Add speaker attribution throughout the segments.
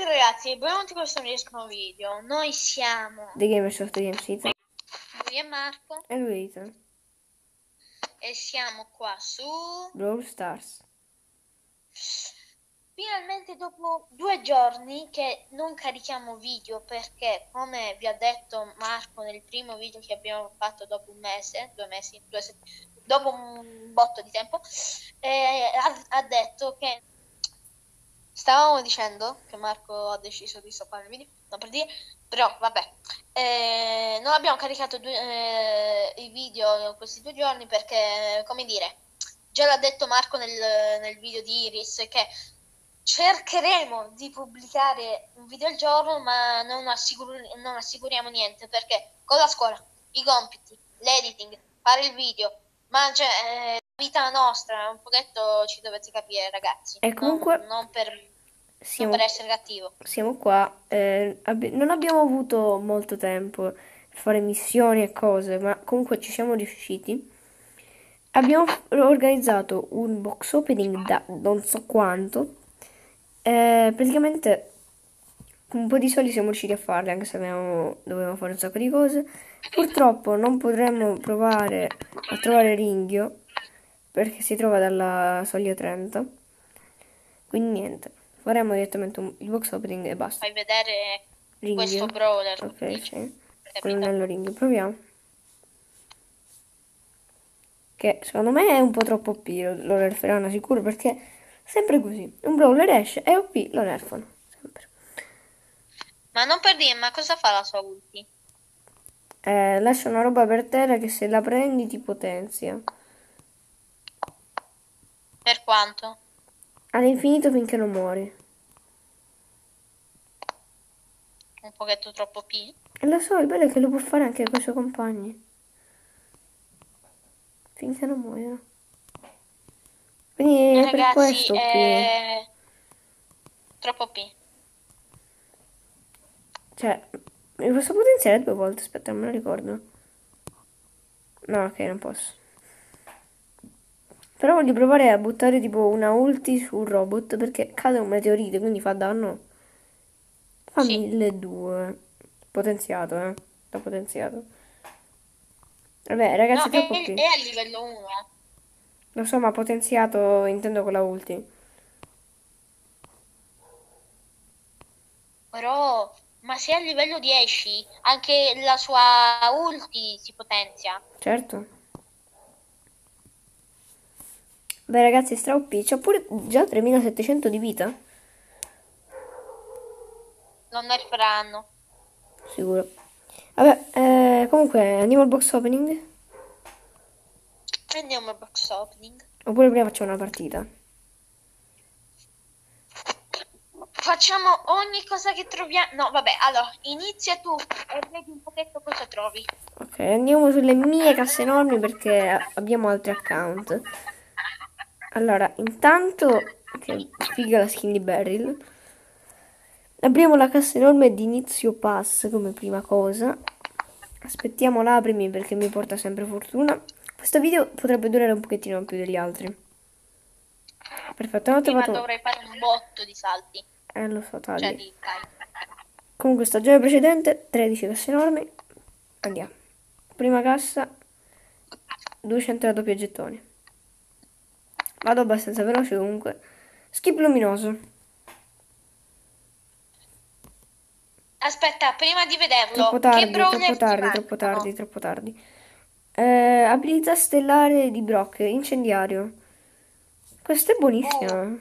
Speaker 1: ragazzi, benvenuti in questo nuovo video. Noi siamo
Speaker 2: The Gamer Soft Games Ethan
Speaker 1: lui e Marco
Speaker 2: e lui Ethan.
Speaker 1: E siamo qua su
Speaker 2: Brawl Stars.
Speaker 1: finalmente dopo 2 giorni che non carichiamo video perché, come vi ha detto Marco nel primo video che abbiamo fatto dopo un mese, 2 mesi, dopo un botto di tempo, ha detto che stavamo dicendo che Marco ha deciso di stoppare il video, non per dire, però vabbè, non abbiamo caricato i video questi 2 giorni perché, come dire, già l'ha detto Marco nel video di Iris che cercheremo di pubblicare un video al giorno, ma non assicuriamo niente perché con la scuola, i compiti, l'editing, fare il video, ma cioè, la vita nostra, un pochetto ci dovete capire, ragazzi.
Speaker 2: E comunque
Speaker 1: non per
Speaker 2: siamo
Speaker 1: essere cattivo.
Speaker 2: qua. Non abbiamo avuto molto tempo per fare missioni e cose, ma comunque ci siamo riusciti. Abbiamo organizzato un box opening da non so quanto. Praticamente un po' di soldi siamo riusciti a farli, anche se dovevamo fare un sacco di cose. Purtroppo non potremmo provare a trovare Ringhio perché si trova dalla soglia 30. Quindi niente, faremo direttamente il box opening e basta.
Speaker 1: Fai vedere questo
Speaker 2: Ringhio.
Speaker 1: brawler,
Speaker 2: Ok,
Speaker 1: dice,
Speaker 2: sì.
Speaker 1: capito?
Speaker 2: Colonnello Ringhio, proviamo. Che secondo me è un po' troppo OP, lo nerferanno sicuro perché sempre così. Un brawler esce, è OP, lo nerfano. Sempre.
Speaker 1: Ma non per dire, ma cosa fa la sua ulti?
Speaker 2: Lascia una roba per terra che se la prendi ti potenzia.
Speaker 1: Per quanto?
Speaker 2: All'infinito finché non muori.
Speaker 1: Un pochetto troppo P?
Speaker 2: E lo so, il bello è che lo può fare anche con i suoi compagni. Finché non muoiono. Quindi è per
Speaker 1: Ragazzi,
Speaker 2: questo OP.
Speaker 1: è troppo P.
Speaker 2: Cioè, mi posso potenziare 2 volte? Aspetta, non me lo ricordo. No, ok, non posso. Però voglio provare a buttare tipo una ulti sul robot perché cade un meteorite, quindi fa danno. Fa
Speaker 1: Sì.
Speaker 2: 1200. Potenziato, Da potenziato. Vabbè,
Speaker 1: No,
Speaker 2: ragazzi,
Speaker 1: è,
Speaker 2: troppo OP.
Speaker 1: è a livello 1.
Speaker 2: Lo so, ma potenziato intendo con la ulti.
Speaker 1: Però, ma se a livello 10 anche la sua ulti si potenzia.
Speaker 2: Certo. Beh, ragazzi, stra OP. C'ho pure già 3700 di vita.
Speaker 1: Non nerferanno.
Speaker 2: Sicuro. Vabbè, comunque andiamo al box opening.
Speaker 1: Prendiamo il box opening.
Speaker 2: Oppure prima facciamo una partita.
Speaker 1: Facciamo ogni cosa che troviamo. No, vabbè, allora, inizia tu e vedi un pochetto cosa trovi.
Speaker 2: Ok, andiamo sulle mie casse enormi perché abbiamo altri account. Allora, intanto, che figa la skin di Beryl. Apriamo la cassa enorme di inizio pass come prima cosa. Aspettiamo l'aprimi perché mi porta sempre fortuna. Questo video potrebbe durare un pochettino più degli altri. Perfetto, ho
Speaker 1: Prima
Speaker 2: trovato.
Speaker 1: dovrei fare un botto di salti.
Speaker 2: Lo so,
Speaker 1: Cioè
Speaker 2: tagli.
Speaker 1: di carica.
Speaker 2: Comunque, stagione precedente, 13 casse enormi. Andiamo. Prima cassa, 200 raddoppio gettoni. Vado abbastanza veloce comunque. Skip luminoso.
Speaker 1: Aspetta, prima di
Speaker 2: Troppo
Speaker 1: vederlo, che
Speaker 2: tardi, troppo
Speaker 1: brawler ti
Speaker 2: tardi, troppo tardi,
Speaker 1: mancano?
Speaker 2: troppo tardi. Abilità stellare di Brock, incendiario. Questo è buonissimo.
Speaker 1: Oh,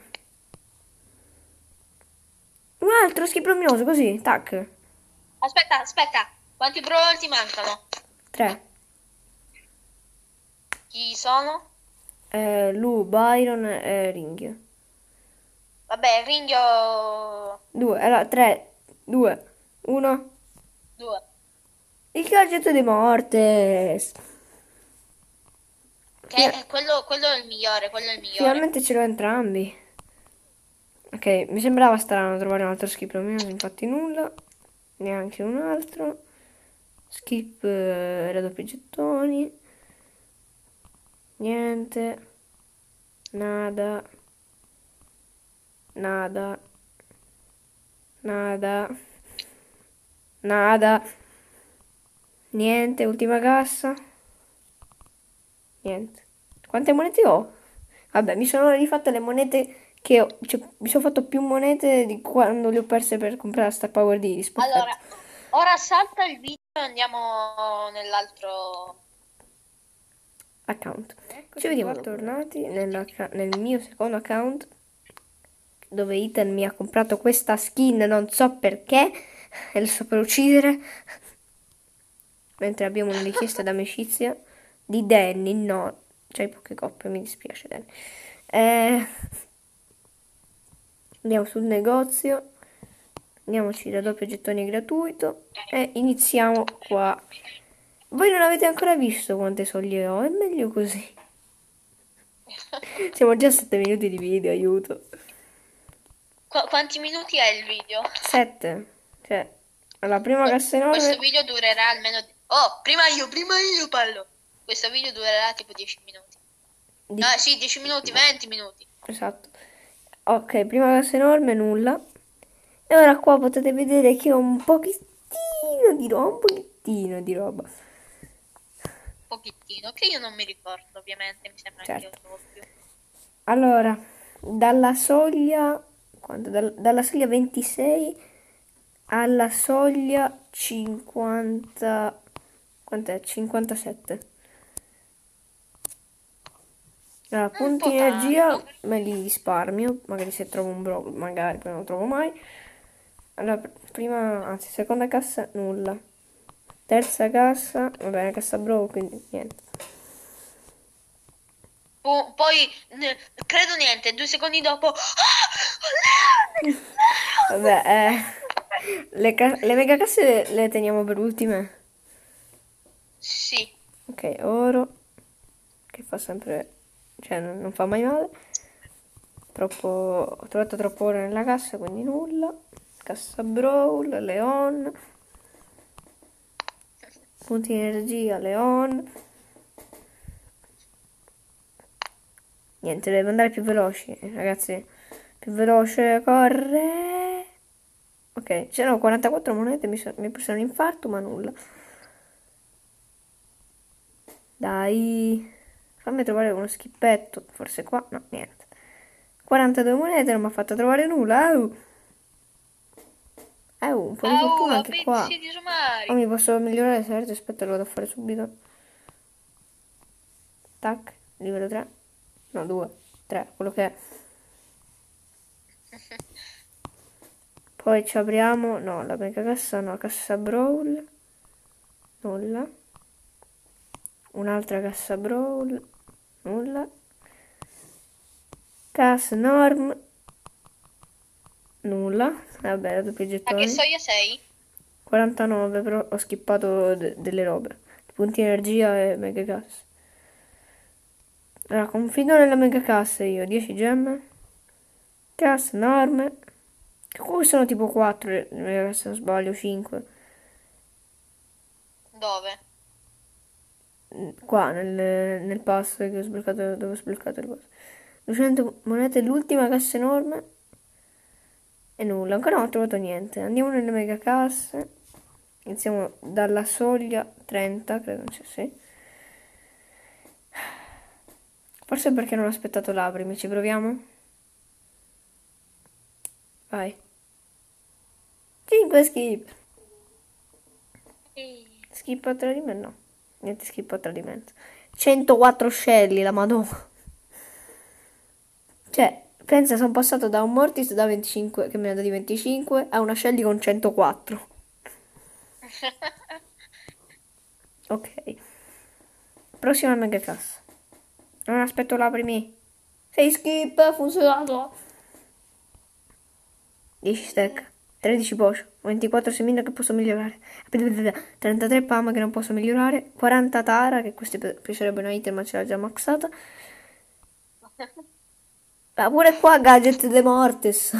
Speaker 2: Un altro skip luminoso, così, tac.
Speaker 1: aspetta, quanti brawler ti mancano?
Speaker 2: 3.
Speaker 1: Chi sono?
Speaker 2: Lu, Byron e Ring.
Speaker 1: Vabbè, Ringhio
Speaker 2: 2, allora 3, 2, 1.
Speaker 1: 2.
Speaker 2: Il gadget di Mortes.
Speaker 1: Che è quello è il migliore, quello è il migliore.
Speaker 2: Finalmente ce l'ho entrambi. Ok, mi sembrava strano trovare un altro skip luminoso, infatti nulla. Neanche un altro. Skip raddoppio gettoni. Niente. Nada. Nada. Nada. Nada. Niente, ultima cassa. Niente. Quante monete ho? Vabbè, mi sono rifatte le monete che ho. Cioè, mi sono fatto più monete di quando le ho perse per comprare la Star Power di Iris.
Speaker 1: Allora,
Speaker 2: Perfetto.
Speaker 1: ora salta il video e andiamo nell'altro.
Speaker 2: Account. Ci
Speaker 1: Eccoci
Speaker 2: vediamo
Speaker 1: qua, dopo.
Speaker 2: tornati nel mio secondo account dove Ethan mi ha comprato questa skin, non so perché, e lo sto per uccidere. Mentre abbiamo una richiesta d'amicizia di Danny, no, c'hai poche coppie, mi dispiace Danny. Eh, Andiamo sul negozio, andiamoci da doppio gettoni gratuito e iniziamo qua. Voi non avete ancora visto quante soglie ho, è meglio così. Siamo già a 7 minuti di video, aiuto.
Speaker 1: Quanti minuti è il video?
Speaker 2: 7. Cioè, alla prima cassa
Speaker 1: Questo
Speaker 2: enorme
Speaker 1: video durerà almeno. Oh, prima io parlo. Questo video durerà tipo 10 minuti.
Speaker 2: di...
Speaker 1: Ah, sì, 10 minuti, 20 minuti.
Speaker 2: Esatto. Ok, prima cassa enorme, nulla. E ora qua potete vedere che ho un pochettino di roba, un pochettino di roba.
Speaker 1: Pochettino, che io non mi ricordo, ovviamente, mi sembra che io
Speaker 2: Certo.
Speaker 1: doppio.
Speaker 2: Allora, dalla soglia, dalla soglia 26 alla soglia 50, quant'è? 57. Allora,
Speaker 1: Un
Speaker 2: punti
Speaker 1: po'
Speaker 2: energia
Speaker 1: tanto.
Speaker 2: me li risparmio, magari se trovo un bro, magari poi non lo trovo mai. Allora, prima, anzi, seconda cassa, nulla. Terza cassa, va bene, cassa bro, quindi niente.
Speaker 1: Poi, credo niente, 2 secondi dopo.
Speaker 2: Vabbè, le mega casse le teniamo per ultime.
Speaker 1: Sì.
Speaker 2: Ok, oro, che fa sempre, cioè non fa mai male. Ho trovato troppo oro nella cassa, quindi nulla. Cassa Brawl, Leon, punti di energia, Leon. Niente, devo andare più veloci, ragazzi. Più veloce, corre. Ok, c'erano 44 monete, mi presero un infarto, ma nulla. Dai, fammi trovare uno schippetto, forse qua, no, niente. 42 monete, non mi ha fatto trovare nulla. Un po' di fortuna anche qua.
Speaker 1: Appendici
Speaker 2: Oh,
Speaker 1: disumari.
Speaker 2: mi posso migliorare certo, aspetta, lo vado a fare subito. Tac, livello 3. No, 2, 3, quello che è. Poi ci apriamo, no, la mega cassa, no, cassa Brawl, nulla. Un'altra cassa Brawl, nulla. Cassa Norm, nulla. Vabbè, doppio
Speaker 1: A che
Speaker 2: gettoni.
Speaker 1: soglia sei?
Speaker 2: 49, però ho skippato delle robe. Punti energia e mega cassa. Allora, confido nella mega cassa io, 10 gemme. Cassa enorme. Che comunque sono tipo 4 le mega casse, se non sbaglio, 5.
Speaker 1: Dove?
Speaker 2: Qua, nel pass che ho sbloccato, dove ho sbloccato il pass. 200 monete, l'ultima cassa enorme. E nulla, ancora non ho trovato niente. Andiamo nelle mega casse. Iniziamo dalla soglia 30, credo, cioè, sì. Forse perché non ho aspettato l'aprimi, ci proviamo? Vai. 5 skip. Skip a tradimento? No. Niente skip a tradimento. 104 scelli, la madonna. Cioè, pensa, sono passato da un Mortis da 25, che mi ha dato di 25, a una Shelly con 104. Ok. Prossima mega cassa. Non aspetto l'aprimi. 6 skip, ha funzionato. 10 stack. 13 potion. 24 semina che posso migliorare. 33 pama che non posso migliorare. 40 tara, che questi piacerebbe una item ma ce l'ha già maxata. Ma pure qua gadget de mortis.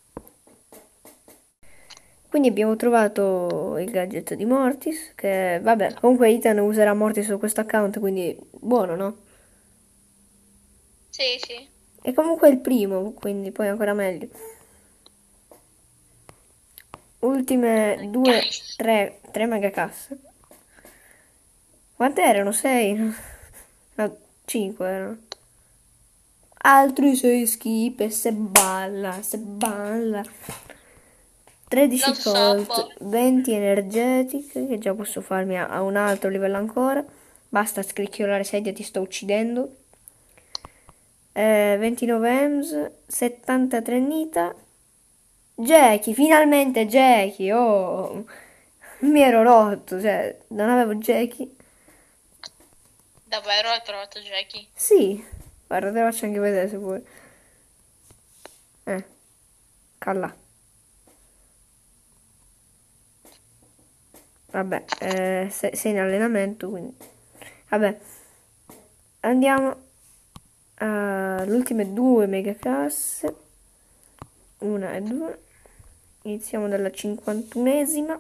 Speaker 2: Quindi abbiamo trovato il gadget di Mortis, che vabbè, comunque Ethan userà Mortis su questo account, quindi buono, no?
Speaker 1: Sì, sì.
Speaker 2: E comunque è il primo, quindi poi ancora meglio. ultime due, tre megacasse. Quante erano? 6? No, 5 erano. Altri 6 skip e se balla, se balla. 13
Speaker 1: Lo so,
Speaker 2: colt, 20 energetic, che già posso farmi a un altro livello ancora. Basta scricchiolare sedia, ti sto uccidendo. 29 EMS, 73 Nita. Jackie, finalmente Jackie, oh, mi ero rotto, cioè, non avevo Jackie.
Speaker 1: davvero hai trovato Jackie?
Speaker 2: Sì, guarda, te lo faccio anche vedere se vuoi. Calla. Vabbè, sei in allenamento, quindi. Vabbè, andiamo alle ultime due megacasse. Una e due. Iniziamo dalla 51esima.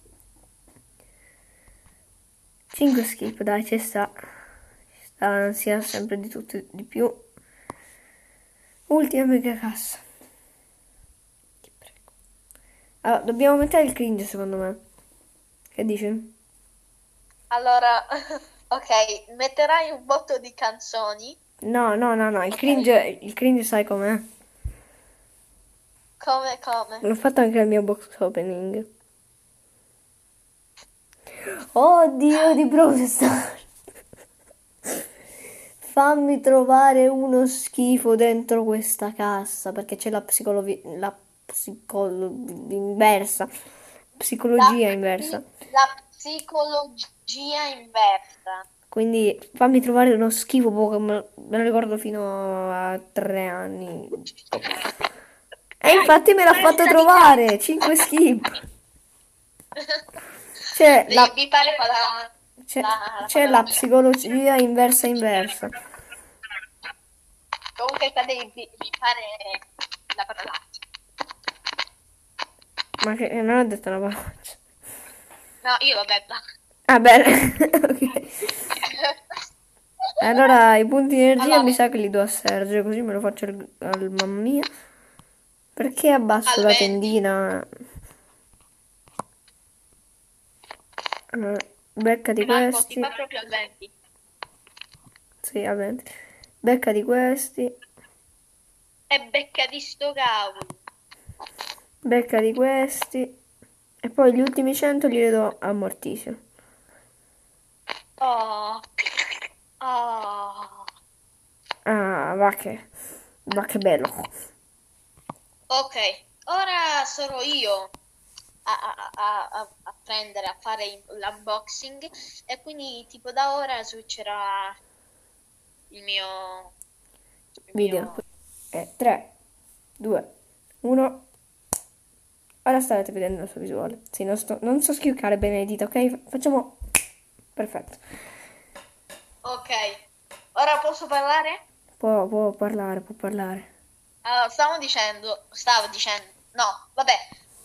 Speaker 2: 5 skip, dai, ci sta. Ci sta, non sia sempre di tutto e di più. Ultima megacassa. Ti prego. Allora, dobbiamo mettere il cringe, secondo me. Che dici?
Speaker 1: Allora, ok, metterai un botto di canzoni.
Speaker 2: No, no, no, no,
Speaker 1: Ok,
Speaker 2: il cringe sai com'è?
Speaker 1: come?
Speaker 2: L'ho fatto anche al mio box opening. Oddio di Brawl Stars. Fammi trovare uno schifo dentro questa cassa perché c'è inversa.
Speaker 1: La,
Speaker 2: Psicologia inversa.
Speaker 1: la psicologia inversa.
Speaker 2: Quindi fammi trovare uno schifo Pokémon. Me lo ricordo fino a 3 anni. E infatti me l'ha fatto
Speaker 1: Testa di
Speaker 2: trovare.
Speaker 1: cazzo.
Speaker 2: 5 skip. C'è la,
Speaker 1: Mi pare qua la,
Speaker 2: c'è,
Speaker 1: la
Speaker 2: c'è la
Speaker 1: parolaccia.
Speaker 2: psicologia inversa inversa.
Speaker 1: Comunque qua devi fare la parolaccia.
Speaker 2: Ma che non ho detto una parolaccia.
Speaker 1: No, io l'ho detta.
Speaker 2: Ah, bene. Ok. Allora i punti di energia mi
Speaker 1: Allora,
Speaker 2: sa che li do a Sergio, così me lo faccio al mamma mia. Perché abbasso
Speaker 1: al
Speaker 2: la
Speaker 1: 20.
Speaker 2: tendina? Allora, beccati
Speaker 1: Marco, si
Speaker 2: questi.
Speaker 1: fa proprio al 20.
Speaker 2: Sì, a 20. Beccati questi.
Speaker 1: E becca di sto cavolo.
Speaker 2: Beccati questi. E poi gli ultimi 100 li do a Mortisio.
Speaker 1: Oh, oh.
Speaker 2: Ah, va che bello.
Speaker 1: Ok, ora sarò io a prendere, a fare l'unboxing e quindi tipo da ora switcherà il mio, il
Speaker 2: Video.
Speaker 1: mio...
Speaker 2: 3, 2, 1. Ora starete vedendo la sua visuale. Sì, non so schioccare bene le dita, ok? Facciamo... Perfetto.
Speaker 1: Ok, ora posso parlare?
Speaker 2: Può parlare, può parlare.
Speaker 1: Allora, stavo dicendo, no, vabbè,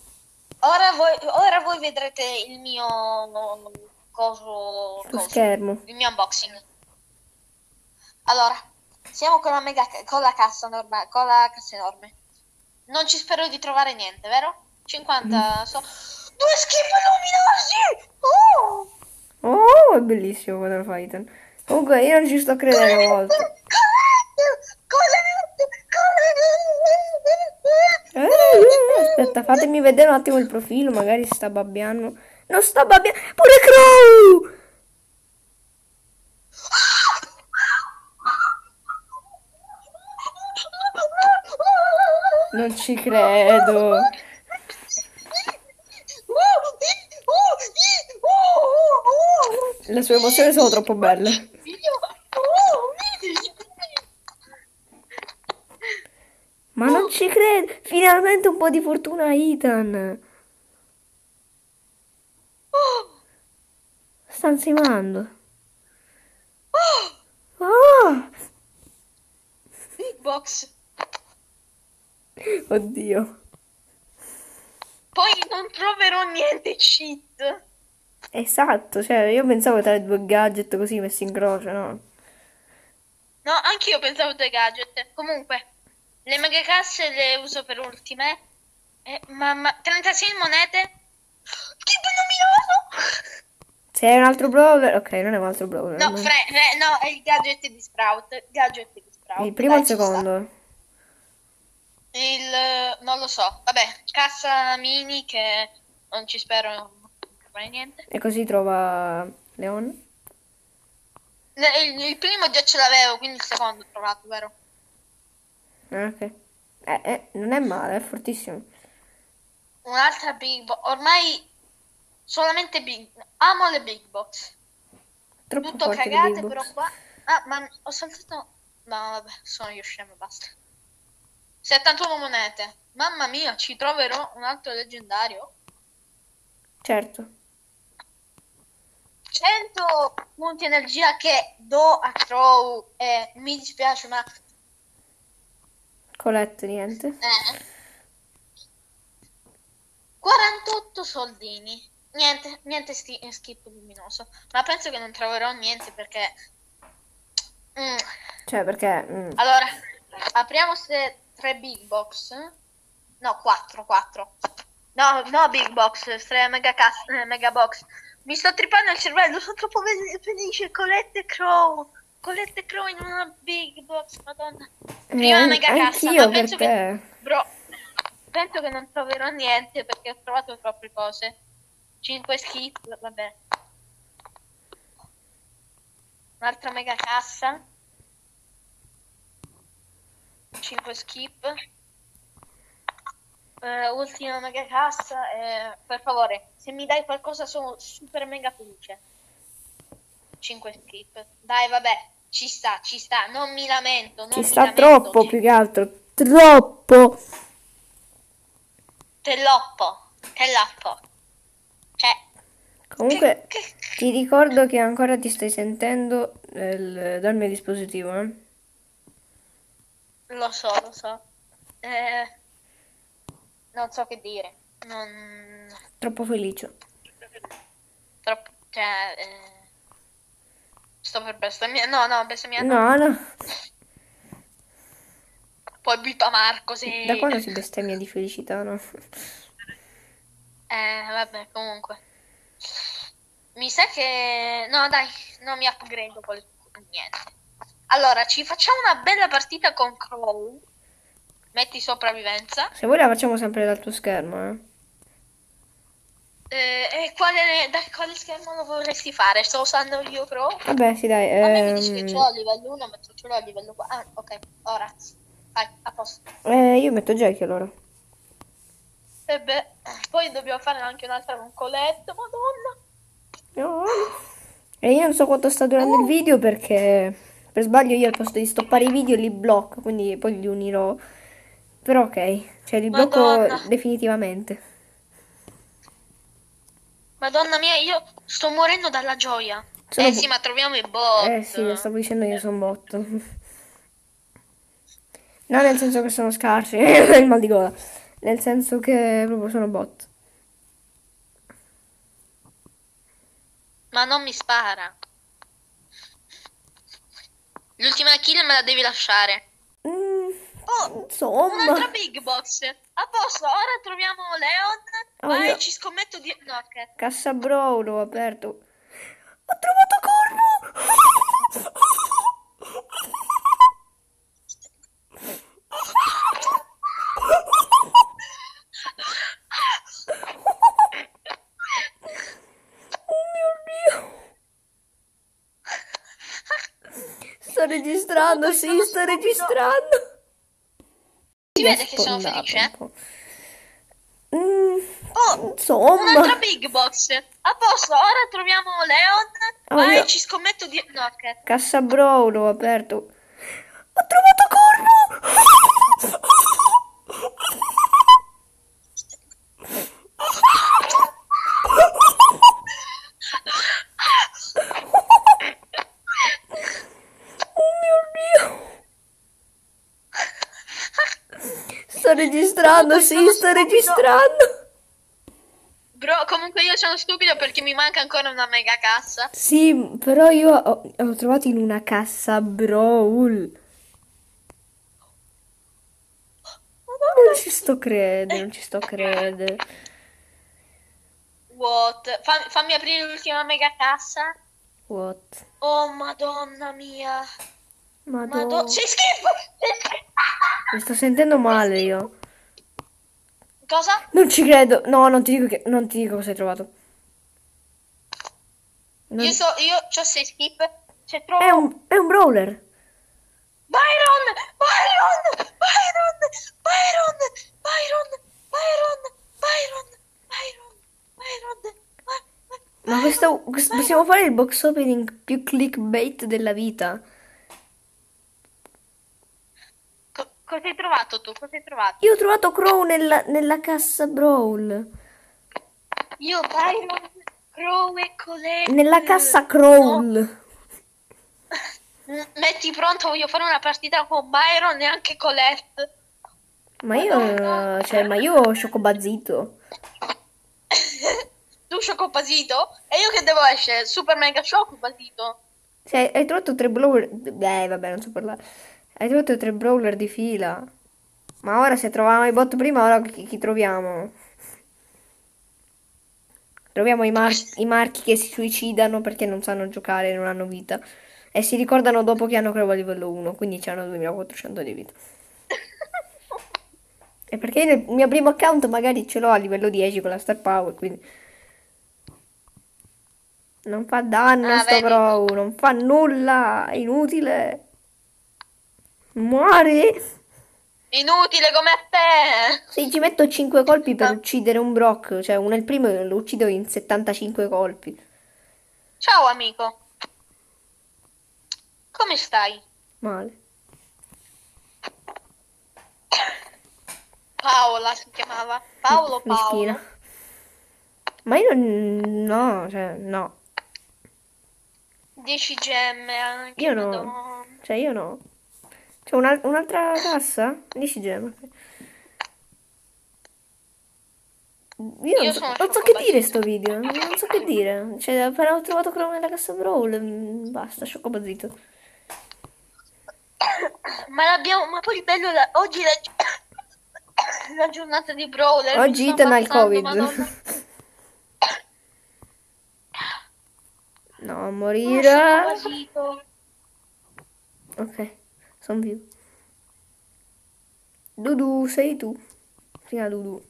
Speaker 1: ora voi vedrete il mio
Speaker 2: Lo schermo.
Speaker 1: il mio unboxing. Allora, siamo con con la cassa normale, con la cassa enorme. Non ci spero di trovare niente, vero? 50, due schifo luminosi! Oh!
Speaker 2: Oh, è bellissimo quando lo fa Ethan. Comunque, io non ci sto credendo a volte.
Speaker 1: Correte!
Speaker 2: Aspetta, fatemi vedere un attimo il profilo, magari si sta babbiando. Non sta babbiando. Pure Crow! Non ci credo. Le sue emozioni sono troppo belle. Ma non ci credo. Finalmente un po' di fortuna a Ethan. Sta ansimando. Ah!
Speaker 1: Big box.
Speaker 2: Oddio.
Speaker 1: Poi non troverò niente cheat.
Speaker 2: Esatto, cioè io pensavo tra i due gadget così messi in croce, no?
Speaker 1: No, anch'io pensavo due gadget. Comunque, le mega casse le uso per ultime. Ma 36 monete? Tipo luminoso!
Speaker 2: Se è un altro brawler, ok, non è un altro brawler.
Speaker 1: No, no, è il gadget di Sprout. Gadget di
Speaker 2: Il
Speaker 1: Sprout,
Speaker 2: primo o il
Speaker 1: dai, ci sta.
Speaker 2: secondo?
Speaker 1: Non lo so. Vabbè, cassa mini che non ci spero non fare niente.
Speaker 2: E così trova Leon.
Speaker 1: Il primo già ce l'avevo, quindi il secondo ho trovato, vero?
Speaker 2: Ok. Non è male, è fortissimo.
Speaker 1: Un'altra big box. Ormai solamente big. Amo le big box.
Speaker 2: Troppo
Speaker 1: Tutto
Speaker 2: forti le big
Speaker 1: cagate, però
Speaker 2: box.
Speaker 1: qua. Ah, ma ho saltato. No, vabbè, sono io scemo, basta. 71 monete. Mamma mia, ci troverò un altro leggendario.
Speaker 2: Certo.
Speaker 1: 100 punti energia che do a Crow e mi dispiace, ma
Speaker 2: Colette, niente.
Speaker 1: 48 soldini. Niente skip luminoso. Ma penso che non troverò niente perché.
Speaker 2: Cioè, perché...
Speaker 1: Allora, apriamo queste 3 big box. No, 4. No, big box, 3 mega box. Mi sto trippando il cervello, sono troppo felice. Colette Crow in una big box, madonna. Prima mega cassa,
Speaker 2: anch'io
Speaker 1: ma
Speaker 2: per
Speaker 1: penso che.
Speaker 2: te.
Speaker 1: Bro, penso che non troverò niente perché ho trovato troppe cose. 5 skip, vabbè. Un'altra mega cassa. 5 skip. Ultima mega cassa. Per favore, se mi dai qualcosa sono super mega felice. 5 skip. Dai, vabbè, ci sta. Non mi lamento.
Speaker 2: Ci sta troppo,
Speaker 1: Cioè,
Speaker 2: più che altro. Troppo!
Speaker 1: Telloppo. Cioè,
Speaker 2: Comunque, ti ricordo che ancora ti stai sentendo dal mio dispositivo, eh?
Speaker 1: Lo so. Non so che dire.
Speaker 2: Troppo felice.
Speaker 1: Troppo. Cioè, sto per bestemmiare. No, bestemmiare no.
Speaker 2: No, no.
Speaker 1: Poi bippa Marco,
Speaker 2: Da
Speaker 1: sì.
Speaker 2: quando si bestemmia di felicità, no?
Speaker 1: Vabbè, comunque. Mi sa che. No, dai, non mi upgrade niente. Allora, ci facciamo una bella partita con Crow. Metti sopravvivenza.
Speaker 2: Se vuoi la facciamo sempre dal tuo schermo, eh?
Speaker 1: E da quale schermo lo vorresti fare? Sto usando io Crow?
Speaker 2: Vabbè, sì, dai.
Speaker 1: A me mi dice che ce l'ho a livello 1, ma ce l'ho a livello 4. Ah, ok, ora. Vai, a posto.
Speaker 2: Io metto Jackie allora.
Speaker 1: E beh, poi dobbiamo fare anche un'altra con Colette, madonna.
Speaker 2: No. E io non so quanto sta durando il video perché per sbaglio io al posto di stoppare i video li blocco, quindi poi li unirò. Però ok, cioè li blocco
Speaker 1: Madonna.
Speaker 2: definitivamente.
Speaker 1: Madonna mia, io sto morendo dalla gioia.
Speaker 2: Sono
Speaker 1: Sì, ma troviamo i bot.
Speaker 2: sì, lo stavo dicendo io sono bot. No, nel senso che sono scarsi, il mal di gola. Nel senso che proprio sono bot.
Speaker 1: Ma non mi spara. L'ultima kill me la devi lasciare.
Speaker 2: Insomma.
Speaker 1: Un'altra big box. A posto, ora troviamo Leon. Vai, ci scommetto di. No, ok.
Speaker 2: Cassa Brawl, ho aperto. Ho trovato Corvo! Oh mio Dio! Sto registrando, sì, sto registrando.
Speaker 1: Si vede che sono felice?
Speaker 2: Insomma.
Speaker 1: Un'altra big box. A posto, ora troviamo Leon. Vai, ci scommetto di. No, ok.
Speaker 2: Cassa Brawl, ho aperto. Ho trovato Corvo! Oh mio Dio! Sto registrando, sì, sto registrando.
Speaker 1: Bro, comunque io sono stupido perché mi manca ancora una mega cassa.
Speaker 2: Sì, però io ho trovato in una cassa Brawl. Non ci sto credere, non ci sto credere.
Speaker 1: What? Fammi aprire l'ultima mega cassa.
Speaker 2: What?
Speaker 1: Oh, Madonna mia. Madonna.
Speaker 2: Madò.
Speaker 1: Sei schifo!
Speaker 2: Mi sto sentendo male io.
Speaker 1: Cosa?
Speaker 2: Non ci credo. No, non ti dico cosa hai trovato. Non-
Speaker 1: Io c'ho 6 skip. Se trovo...
Speaker 2: È un brawler.
Speaker 1: Byron! Byron! Byron! Byron! Byron! Byron! Byron! Byron! Byron!
Speaker 2: Ma possiamo fare il box opening più clickbait della vita.
Speaker 1: Cosa hai trovato tu? Cosa hai trovato?
Speaker 2: Io ho trovato Crow nella cassa Brawl.
Speaker 1: Io Byron, Crow e
Speaker 2: Nella
Speaker 1: Colette.
Speaker 2: cassa
Speaker 1: No.
Speaker 2: Crawl.
Speaker 1: Metti pronto, voglio fare una partita con Byron e anche Colette. Madonna.
Speaker 2: Ma io ho Scioccobazzito.
Speaker 1: Tu Sciocco Basito? E io che devo essere? Super mega Sciocco Basito?
Speaker 2: Cioè, hai trovato tre brawler. Vabbè, non so parlare. Hai trovato tre brawler di fila. Ma ora se trovavamo i bot prima, ora chi troviamo? Troviamo i marchi che si suicidano perché non sanno giocare, non hanno vita. E si ricordano dopo che hanno creato a livello 1, quindi hanno 2400 di vita. E perché io nel mio primo account magari ce l'ho a livello 10 con la Star Power, quindi non fa danno
Speaker 1: Ah,
Speaker 2: sto
Speaker 1: vedi?
Speaker 2: Crow, non fa nulla, è inutile. Muori!
Speaker 1: Inutile come a te!
Speaker 2: Se ci metto 5 colpi per
Speaker 1: Ah,
Speaker 2: uccidere un Brock, cioè nel primo lo uccido in 75 colpi.
Speaker 1: ciao amico, come stai?
Speaker 2: Male.
Speaker 1: Paola si chiamava. Paolo
Speaker 2: Mischina.
Speaker 1: Paolo.
Speaker 2: Ma io non... No, cioè, no.
Speaker 1: 10 gemme anche,
Speaker 2: Io no.
Speaker 1: madonna.
Speaker 2: Cioè, io no. C'è un'altra cassa? 10 gemme. Io
Speaker 1: Io sono
Speaker 2: non so che dire
Speaker 1: scioccobasito.
Speaker 2: sto video. Non so che dire. Cioè, appena ho trovato Chrome nella cassa Brawl, basta, scioccobazzito.
Speaker 1: Ma poi il bello, oggi la giornata di Brawler, mi
Speaker 2: Oggi
Speaker 1: sto
Speaker 2: Ethan ha il
Speaker 1: ammazzando,
Speaker 2: Covid.
Speaker 1: madonna.
Speaker 2: No,
Speaker 1: Uno
Speaker 2: morire.
Speaker 1: scioccobasito.
Speaker 2: Ok, sono vivo. Dudu, sei tu. Prima Dudu.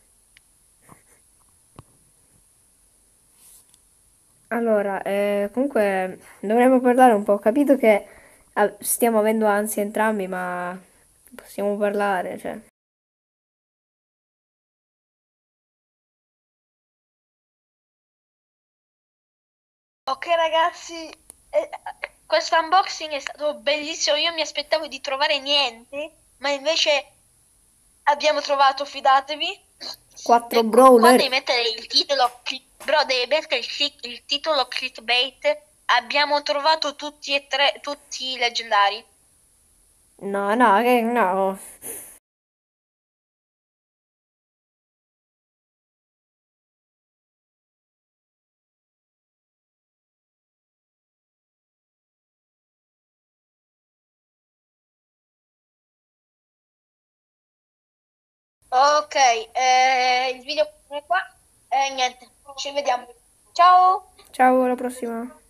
Speaker 2: Allora, comunque dovremmo parlare un po'. Ho capito che stiamo avendo ansia entrambi, ma possiamo parlare, cioè.
Speaker 1: Ok ragazzi, questo unboxing è stato bellissimo, io mi aspettavo di trovare niente, ma invece abbiamo trovato, fidatevi.
Speaker 2: 4
Speaker 1: Qua
Speaker 2: brawler.
Speaker 1: devi mettere il titolo, bro, devi mettere il titolo clickbait. Abbiamo trovato tutti e tre, tutti i leggendari.
Speaker 2: No, no, che no.
Speaker 1: Ok, il video è qua. E niente, ci vediamo. Ciao!
Speaker 2: Ciao, alla prossima.